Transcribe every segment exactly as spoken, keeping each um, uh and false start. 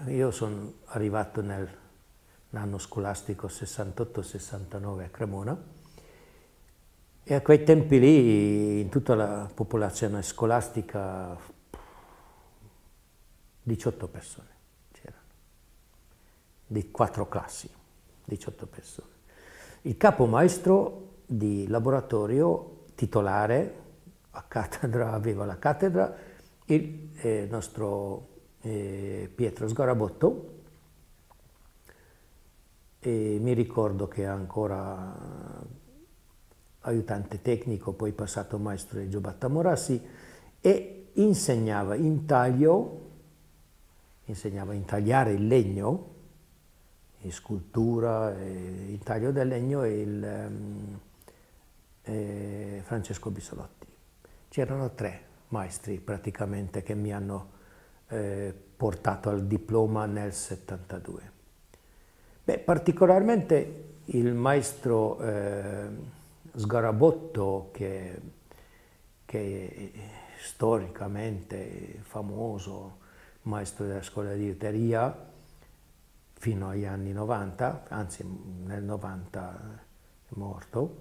io sono arrivato nell'anno scolastico sessantotto sessantanove a Cremona e a quei tempi lì in tutta la popolazione scolastica diciotto persone c'erano, di quattro classi, diciotto persone. Il capomaestro di laboratorio titolare a cattedra, aveva la cattedra, il eh, nostro eh, Pietro Sgarabotto, e mi ricordo che ancora aiutante tecnico, poi passato maestro di Giobatta Morassi, e insegnava in taglio, insegnava a intagliare il legno, in scultura, eh, in taglio del legno, e il um, eh, Francesco Bissolotti. C'erano tre maestri praticamente che mi hanno eh, portato al diploma nel settantadue. Beh, particolarmente il maestro eh, Sgarabotto, che, che è storicamente famoso maestro della scuola di liuteria fino agli anni novanta, anzi nel novanta è morto,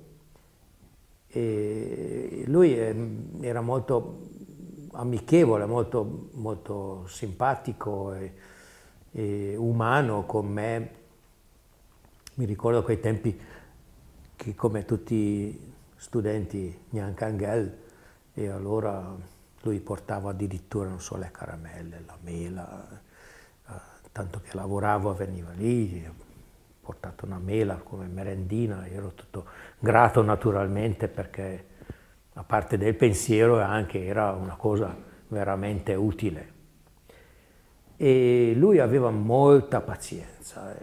e lui era molto amichevole, molto, molto simpatico e, e umano con me. Mi ricordo a quei tempi che, come tutti i studenti, neanche Angel, e allora lui portava addirittura, non so, le caramelle, la mela, eh, tanto che lavoravo, veniva lì, ho portato una mela come merendina, ero tutto grato naturalmente perché a parte del pensiero anche era una cosa veramente utile. E lui aveva molta pazienza,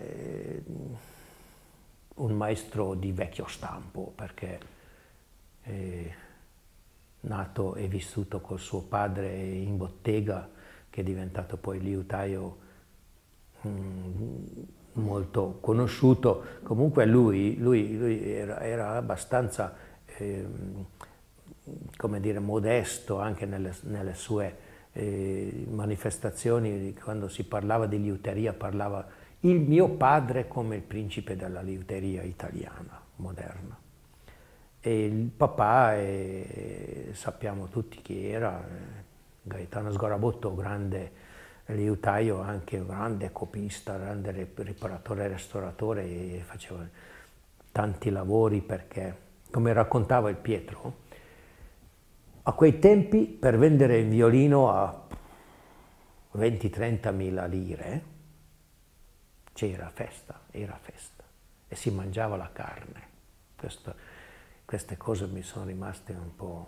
un maestro di vecchio stampo perché è nato e vissuto col suo padre in bottega, che è diventato poi liutaio mm, molto conosciuto. Comunque lui, lui, lui era, era abbastanza eh, come dire, modesto anche nelle, nelle sue eh, manifestazioni. Quando si parlava di liuteria parlava il mio padre come il principe della liuteria italiana moderna. E il papà, eh, sappiamo tutti chi era, eh, Gaetano Sgarabotto, grande liutaio, anche un grande copista, grande riparatore e restauratore, e faceva tanti lavori perché, come raccontava il Pietro, a quei tempi per vendere il violino a venti trenta mila lire c'era festa, era festa, e si mangiava la carne. Questo, queste cose mi sono rimaste un po'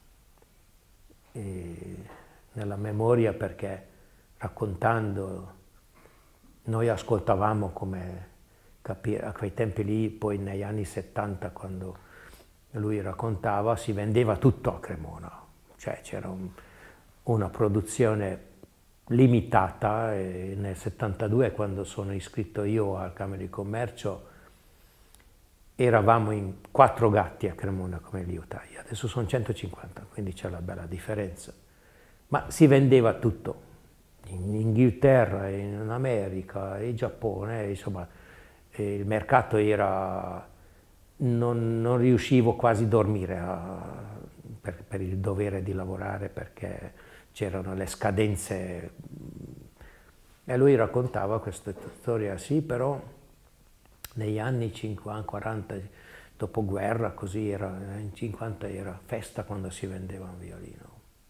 eh, nella memoria perché raccontando, noi ascoltavamo, come capire, a quei tempi lì, poi negli anni settanta, quando lui raccontava, si vendeva tutto a Cremona, cioè c'era un, una produzione limitata, e nel settantadue, quando sono iscritto io al Camera di Commercio, eravamo in quattro gatti a Cremona come liutai, adesso sono centocinquanta, quindi c'è la bella differenza. Ma si vendeva tutto, in Inghilterra, in America, in Giappone, insomma, il mercato era... Non, non riuscivo quasi a dormire a, per, per il dovere di lavorare perché c'erano le scadenze. E lui raccontava questa storia, sì, però negli anni cinquanta, quaranta, dopoguerra, così era, in cinquanta era festa quando si vendeva un violino.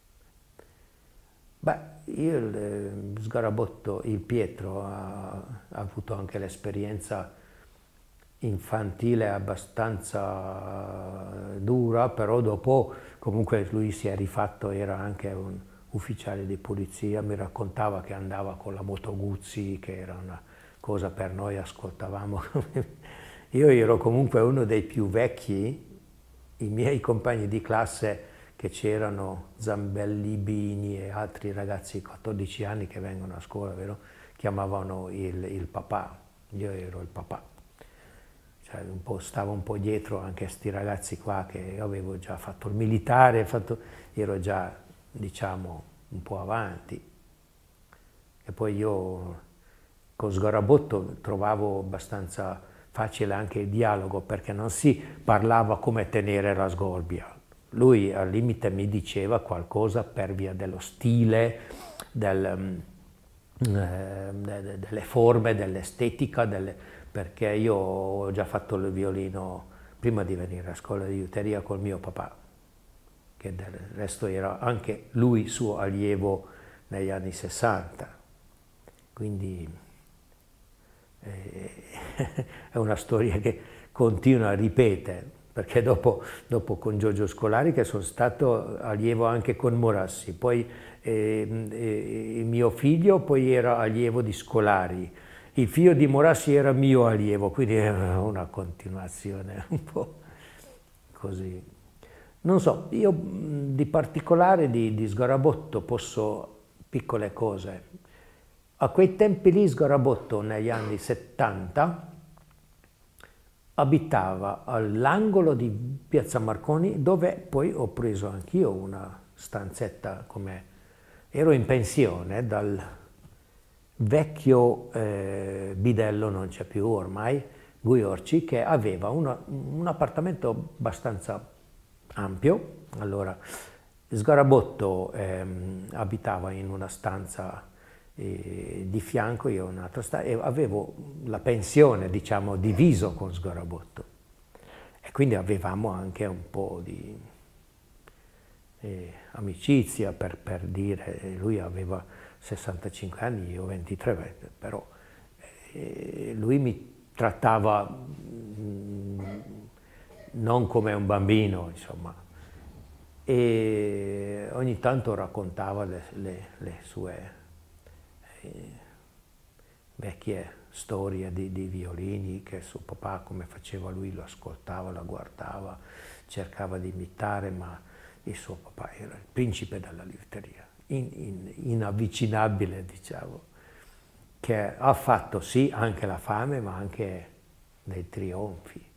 Beh, io, il Sgarabotto, il Pietro, ha, ha avuto anche l'esperienza infantile abbastanza dura, però dopo comunque lui si è rifatto, era anche un ufficiale di polizia, mi raccontava che andava con la Moto Guzzi, che era una cosa per noi, ascoltavamo. Io ero comunque uno dei più vecchi, i miei compagni di classe che c'erano, Zambelli, Bini e altri ragazzi di quattordici anni che vengono a scuola, vero? Chiamavano il, il papà, io ero il papà. Cioè, un po', stavo un po' dietro anche a questi ragazzi qua, che avevo già fatto il militare, fatto, ero già, diciamo, un po' avanti. E poi io con Sgarabotto trovavo abbastanza facile anche il dialogo, perché non si parlava come tenere la sgorbia. Lui al limite mi diceva qualcosa per via dello stile, del, eh, delle forme, dell'estetica, delle, perché io ho già fatto il violino prima di venire a scuola di liuteria col mio papà, che del resto era anche lui suo allievo negli anni sessanta. Quindi eh, è una storia che continua a ripetere, perché dopo, dopo con Giorgio Scolari, che sono stato allievo anche con Morassi, poi eh, eh, il mio figlio poi era allievo di Scolari, il figlio di Morassi era mio allievo, quindi era una continuazione un po' così. Non so, io di particolare di, di Sgarabotto posso, piccole cose. A quei tempi lì Sgarabotto, negli anni settanta, abitava all'angolo di Piazza Marconi, dove poi ho preso anch'io una stanzetta, come ero in pensione dal vecchio eh, bidello, non c'è più ormai, Guiorci, che aveva una, un appartamento abbastanza ampio. Allora Sgarabotto ehm, abitava in una stanza eh, di fianco, io in un'altra stanza, e avevo la pensione, diciamo, diviso con Sgarabotto, e quindi avevamo anche un po' di eh, amicizia, per, per dire. Lui aveva sessantacinque anni, io ventitré, però eh, lui mi trattava mh, non come un bambino, insomma, e ogni tanto raccontava le, le, le sue eh, vecchie storie di, di violini, che suo papà, come faceva lui, lo ascoltava, lo guardava, cercava di imitare, ma il suo papà era il principe della liuteria, in, in, inavvicinabile, diciamo, che ha fatto sì anche la fame, ma anche dei trionfi.